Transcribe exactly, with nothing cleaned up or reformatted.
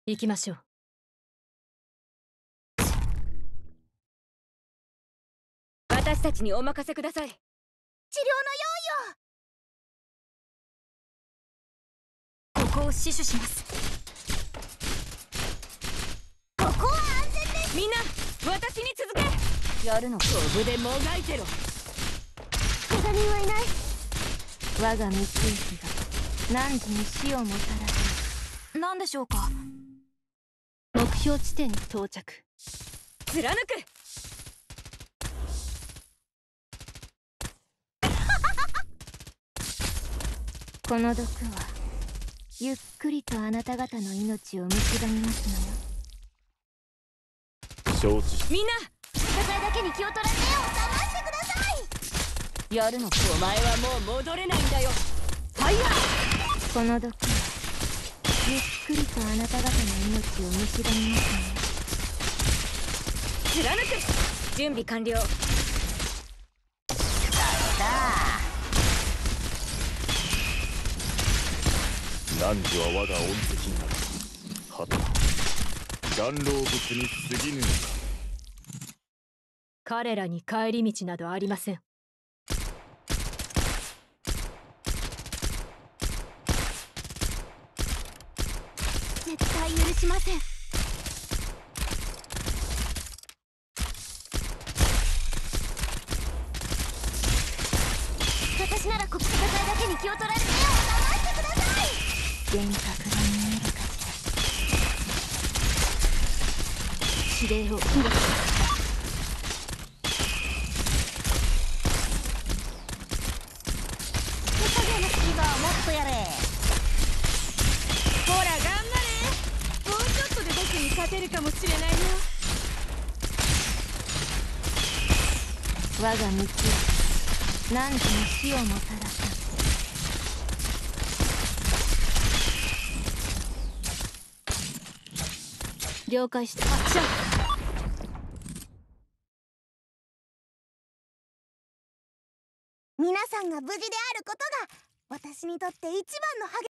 行きましょう。私たちにお任せください。治療の用意を。ここを死守します。ここは安全です。みんな私に続け。やるの。飛ぶでもがいてろ。怪我人はいない。我が三石が汝に死をもたらす。何でしょうか。目標地点に到着。貫く。この毒はゆっくりとあなた方の命を蝕みますのよ。承知。みんな戦いだけに気を取られ目を覚ましてください。やるの。お前はもう戻れないんだよ。ファイヤー。この毒はゆっくりとあなた方の命を蝕みますのよ。貫く。準備完了。さあ汝は我が恩石なり、はて岩老物に過ぎぬのか。 彼らに帰り道などありません。絶対許しません。私ならここ戦いだけに気を取られ目を覚ましてください。幻覚が見えるかしら。指令を受けます。手加減の隙間をもっとやれ。ほら頑張れ。もうちょっとで僕に勝てるかもしれないよ。我が道は何時に死をもたらさん。了解した。発射。 皆さんが無事であることが私にとって一番の励み